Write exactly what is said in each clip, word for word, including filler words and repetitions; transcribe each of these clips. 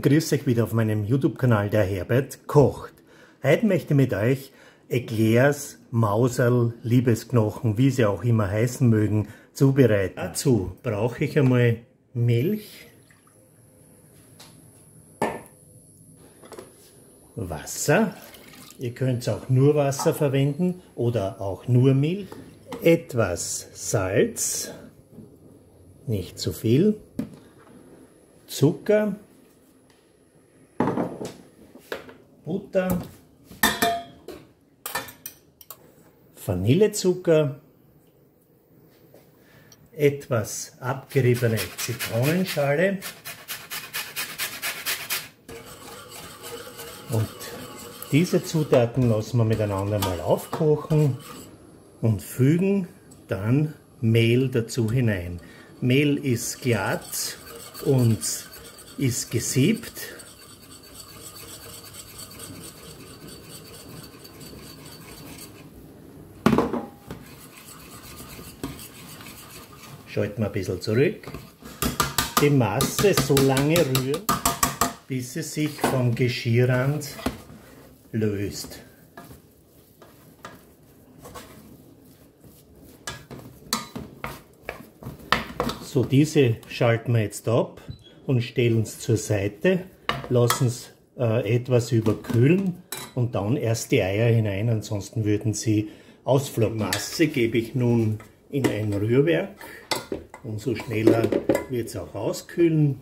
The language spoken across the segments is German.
grüß euch wieder auf meinem YouTube-Kanal Der Herbert kocht. Heute möchte ich mit euch Eclairs, Mauserl, Liebesknochen, wie sie auch immer heißen mögen, zubereiten. Dazu brauche ich einmal Milch, Wasser, ihr könnt auch nur Wasser verwenden oder auch nur Milch, etwas Salz, nicht zu viel, Zucker, Butter, Vanillezucker, etwas abgeriebene Zitronenschale und diese Zutaten lassen wir miteinander mal aufkochen und fügen dann Mehl dazu hinein. Mehl ist glatt und ist gesiebt. Schalten wir ein bisschen zurück. Die Masse so lange rühren, bis sie sich vom Geschirrrand löst. So, diese schalten wir jetzt ab und stellen es zur Seite, lassen es äh, etwas überkühlen und dann erst die Eier hinein, ansonsten würden sie ausflocken. Masse gebe ich nun in ein Rührwerk. Umso schneller wird es auch auskühlen.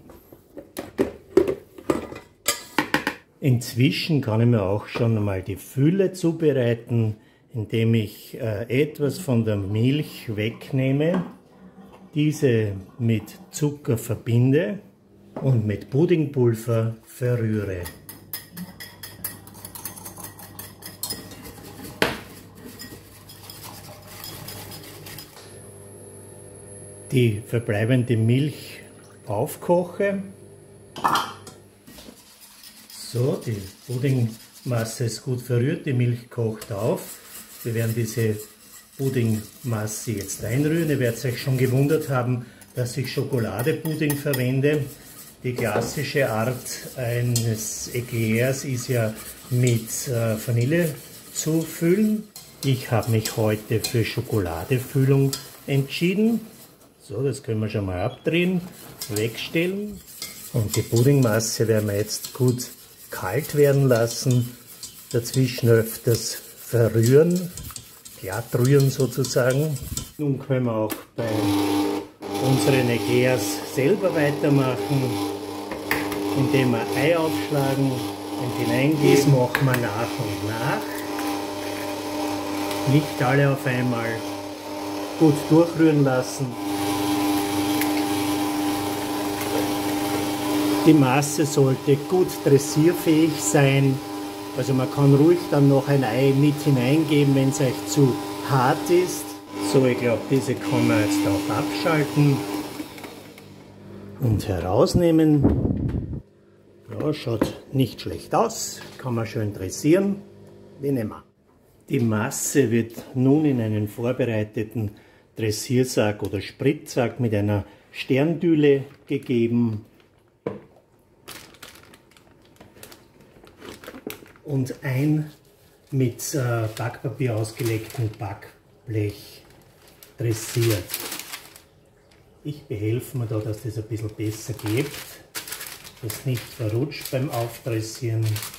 Inzwischen kann ich mir auch schon einmal die Fülle zubereiten, indem ich äh, etwas von der Milch wegnehme, diese mit Zucker verbinde und mit Puddingpulver verrühre. Die verbleibende Milch aufkoche. So, die Puddingmasse ist gut verrührt, die Milch kocht auf. Wir werden diese Puddingmasse jetzt einrühren. Ihr werdet euch schon gewundert haben, dass ich Schokoladepudding verwende. Die klassische Art eines Eclairs ist ja mit äh, Vanille zu füllen. Ich habe mich heute für Schokoladefüllung entschieden. So, das können wir schon mal abdrehen, wegstellen. Und die Puddingmasse werden wir jetzt gut kalt werden lassen. Dazwischen öfters verrühren, glatt rühren sozusagen. Nun können wir auch bei unseren Eclairs selber weitermachen, indem wir Ei aufschlagen und hineingeben. Das machen wir nach und nach. Nicht alle auf einmal. Gut durchrühren lassen. Die Masse sollte gut dressierfähig sein, also man kann ruhig dann noch ein Ei mit hineingeben, wenn es euch zu hart ist. So, ich glaube, diese kann man jetzt auch abschalten und herausnehmen. Ja, schaut nicht schlecht aus, kann man schön dressieren. Die nehmen wir. Die Masse wird nun in einen vorbereiteten Dressiersack oder Spritzsack mit einer Sterndüle gegeben. Und ein mit äh, Backpapier ausgelegten Backblech dressiert. Ich behelfe mir da, dass das ein bisschen besser geht, dass nicht verrutscht beim Aufdressieren.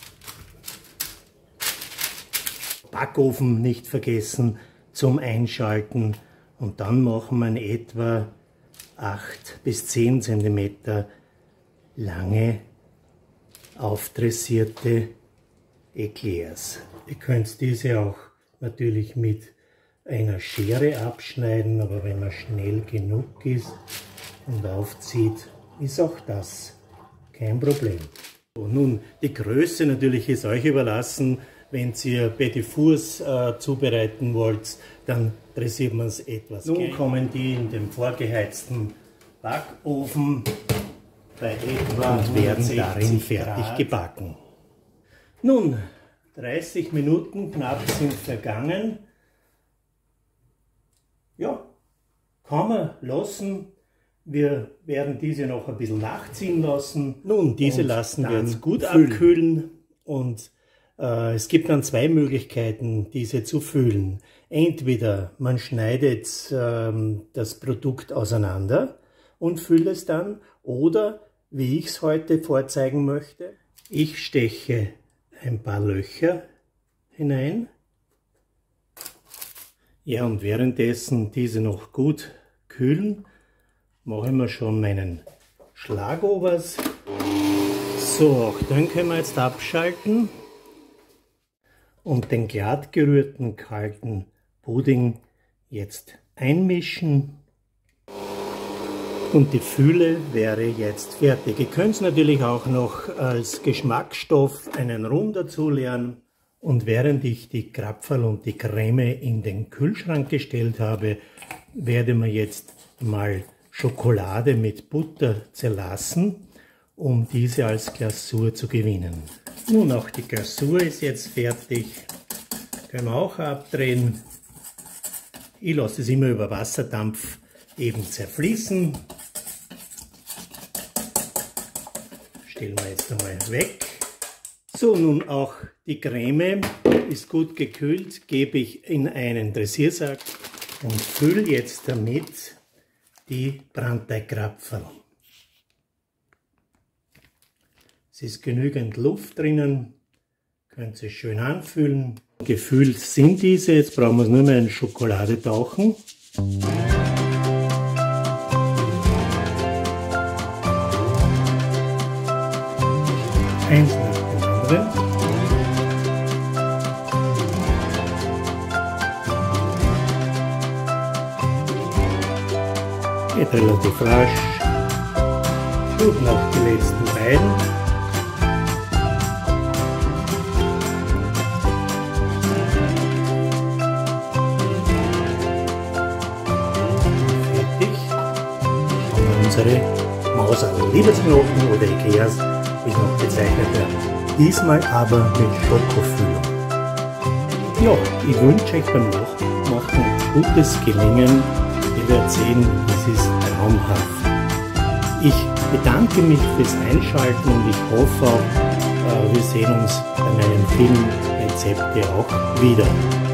Backofen nicht vergessen zum Einschalten und dann machen wir in etwa acht bis zehn Zentimeter lange aufdressierte Eclairs. Ihr könnt diese auch natürlich mit einer Schere abschneiden, aber wenn man schnell genug ist und aufzieht, ist auch das kein Problem. So, nun, die Größe natürlich ist euch überlassen. Wenn ihr Petit Fours äh, zubereiten wollt, dann dressiert man es etwas. Nun kommen die in den vorgeheizten Backofen bei etwa und werden darin fertig Grad gebacken. Nun, dreißig Minuten knapp sind vergangen. Ja, kann man lassen. Wir werden diese noch ein bisschen nachziehen lassen. Nun, diese lassen wir jetzt gut abkühlen und äh, es gibt dann zwei Möglichkeiten, diese zu füllen. Entweder man schneidet ähm, das Produkt auseinander und füllt es dann, oder wie ich es heute vorzeigen möchte, ich steche ein paar Löcher hinein. Ja, und währenddessen diese noch gut kühlen, mache ich mir schon meinen Schlagobers. So, auch den können wir jetzt abschalten und den glatt gerührten kalten Pudding jetzt einmischen. Und die Fülle wäre jetzt fertig. Ihr könnt natürlich auch noch als Geschmacksstoff einen Rum dazu leeren. Und während ich die Krapferl und die Creme in den Kühlschrank gestellt habe, werde mir jetzt mal Schokolade mit Butter zerlassen, um diese als Glasur zu gewinnen. Nun, auch die Glasur ist jetzt fertig. Können wir auch abdrehen. Ich lasse es immer über Wasserdampf eben zerfließen. Stellen wir jetzt einmal weg. So, nun auch die Creme ist gut gekühlt, gebe ich in einen Dressiersack und fülle jetzt damit die Brandteigkrapferl. Es ist genügend Luft drinnen, könnt ihr schön anfüllen. Gefüllt sind diese, jetzt brauchen wir es nur mehr in Schokolade tauchen. Eins nach dem anderen. Geht relativ rasch. Und noch die letzten beiden. Fertig. Und unsere Mauser-Liebesknochen oder Ekeas, wie es noch bezeichnet wird. Diesmal aber mit Schokofüllung. Ja, ich wünsche euch beim Nachmachen gutes Gelingen. Ihr werdet sehen, es ist traumhaft. Ich bedanke mich fürs Einschalten und ich hoffe auch, wir sehen uns bei meinen vielen Rezepten auch wieder.